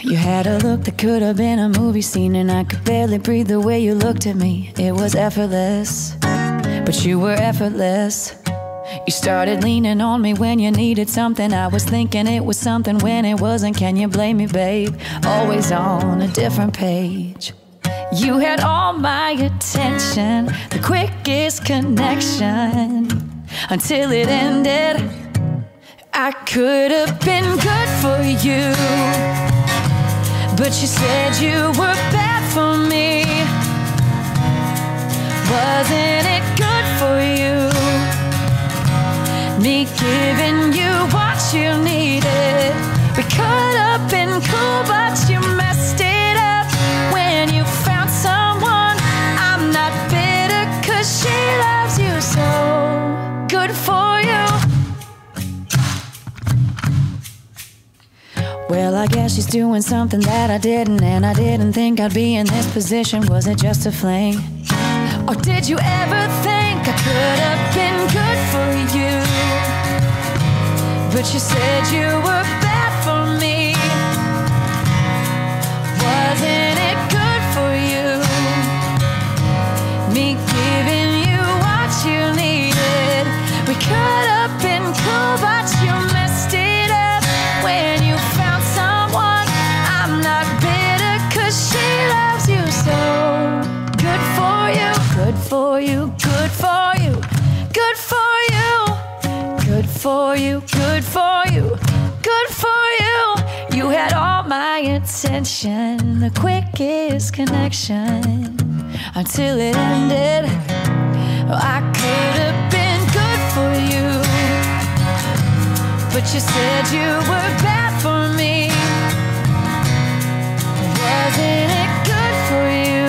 You had a look that could have been a movie scene, and I could barely breathe the way you looked at me. It was effortless, but you were effortless. You started leaning on me when you needed something. I was thinking it was something when it wasn't. Can you blame me, babe? Always on a different page. You had all my attention, the quickest connection, until it ended. I could have been good for you, but you said you were bad for me. Wasn't it good for you? Me giving you what you needed. We could have been cool, but you messed it up when you found someone. I'm not bitter, 'cause she loves you so. Good for you. Well, I guess she's doing something that I didn't, and I didn't think I'd be in this position. Was it just a fling? Or did you ever think I could have been good for you? But you said you were bad for me. Wasn't it good for you? Me giving you what you needed. We could have been cool, but you messed it up when you found someone. I'm not bitter, 'cause she loves you so. Good for you, good for you, good for you, good for you, good for you, good for you, good for you. You had all my attention, the quickest connection, until it ended. I could have been good for you, but you said you were bad for me. Wasn't it good for you?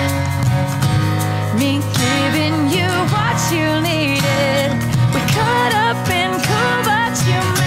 Me giving you what you needed. We could have been cool, but you